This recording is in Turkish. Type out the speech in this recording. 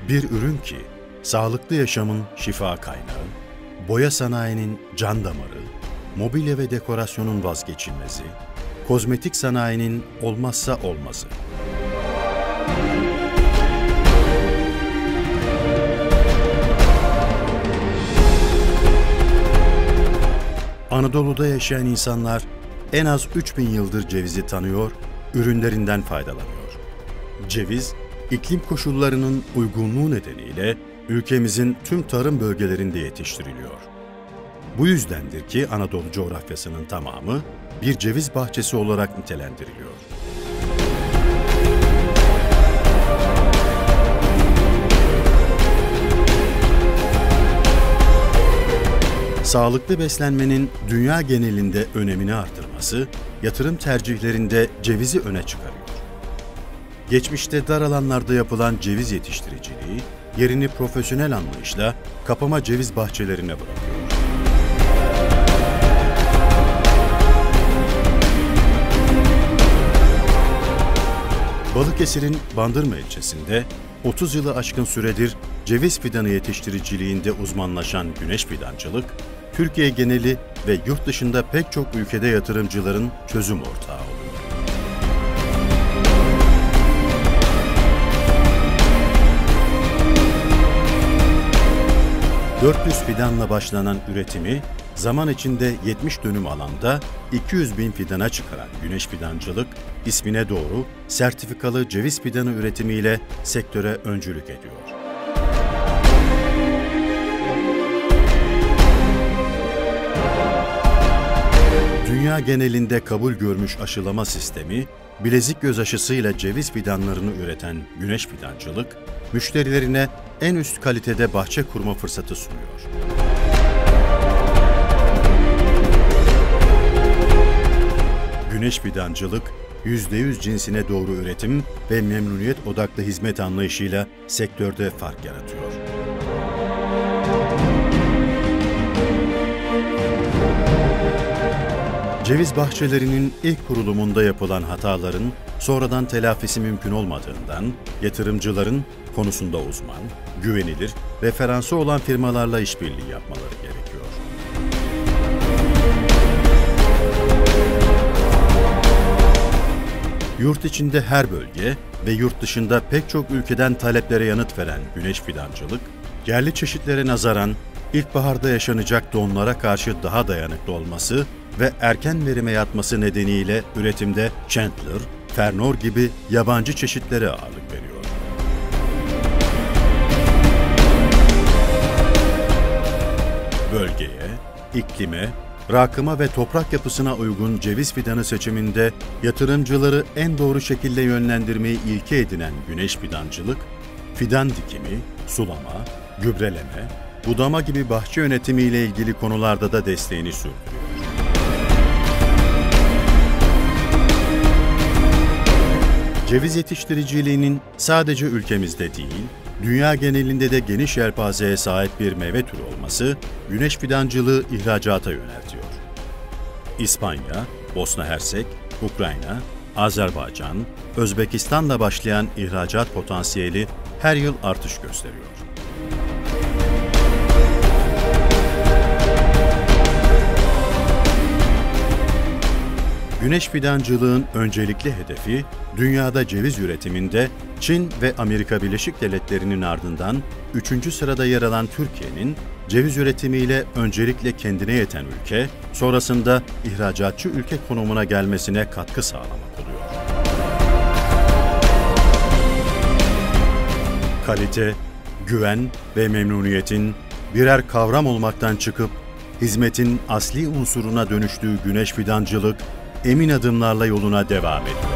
Bir ürün ki, sağlıklı yaşamın şifa kaynağı, boya sanayinin can damarı, mobilya ve dekorasyonun vazgeçilmezi, kozmetik sanayinin olmazsa olmazı. Anadolu'da yaşayan insanlar en az 3000 yıldır cevizi tanıyor, ürünlerinden faydalanıyor. Ceviz, iklim koşullarının uygunluğu nedeniyle ülkemizin tüm tarım bölgelerinde yetiştiriliyor. Bu yüzdendir ki Anadolu coğrafyasının tamamı bir ceviz bahçesi olarak nitelendiriliyor. Sağlıklı beslenmenin dünya genelinde önemini artırması, yatırım tercihlerinde cevizi öne çıkarıyor. Geçmişte dar alanlarda yapılan ceviz yetiştiriciliği, yerini profesyonel anlayışla kapama ceviz bahçelerine bırakıyor. Balıkesir'in Bandırma ilçesinde 30 yılı aşkın süredir ceviz fidanı yetiştiriciliğinde uzmanlaşan Güneş Fidancılık, Türkiye geneli ve yurt dışında pek çok ülkede yatırımcıların çözüm ortağı oluyor. 400 fidanla başlanan üretimi, zaman içinde 70 dönüm alanda 200 bin fidana çıkaran Güneş Fidancılık, ismine doğru sertifikalı ceviz fidanı üretimiyle sektöre öncülük ediyor. Dünya genelinde kabul görmüş aşılama sistemi, bilezik göz aşısıyla ceviz fidanlarını üreten Güneş Fidancılık, müşterilerine en üst kalitede bahçe kurma fırsatı sunuyor. Güneş Fidancılık, %100 cinsine doğru üretim ve memnuniyet odaklı hizmet anlayışıyla sektörde fark yaratıyor. Ceviz bahçelerinin ilk kurulumunda yapılan hataların sonradan telafisi mümkün olmadığından yatırımcıların konusunda uzman, güvenilir, referansı olan firmalarla işbirliği yapmaları gerekiyor. Yurt içinde her bölge ve yurt dışında pek çok ülkeden taleplere yanıt veren Güneş Fidancılık, yerli çeşitlere nazaran ilkbaharda yaşanacak donlara karşı daha dayanıklı olması ve erken verime yatması nedeniyle üretimde Chandler, Fernor gibi yabancı çeşitlere ağırlık veriyor. Bölgeye, iklime, rakıma ve toprak yapısına uygun ceviz fidanı seçiminde yatırımcıları en doğru şekilde yönlendirmeyi ilke edinen Güneş Fidancılık, fidan dikimi, sulama, gübreleme, budama gibi bahçe yönetimiyle ilgili konularda da desteğini sürdürüyor. Ceviz yetiştiriciliğinin sadece ülkemizde değil, dünya genelinde de geniş yelpazeye sahip bir meyve türü olması, Güneş Fidancılığı ihracata yöneltiyor. İspanya, Bosna Hersek, Ukrayna, Azerbaycan, Özbekistan'la başlayan ihracat potansiyeli her yıl artış gösteriyor. Güneş Fidancılığın öncelikli hedefi, dünyada ceviz üretiminde Çin ve Amerika Birleşik Devletleri'nin ardından 3. sırada yer alan Türkiye'nin ceviz üretimiyle öncelikle kendine yeten ülke, sonrasında ihracatçı ülke konumuna gelmesine katkı sağlamak oluyor. Kalite, güven ve memnuniyetin birer kavram olmaktan çıkıp hizmetin asli unsuruna dönüştüğü Güneş Fidancılık, emin adımlarla yoluna devam ediyor.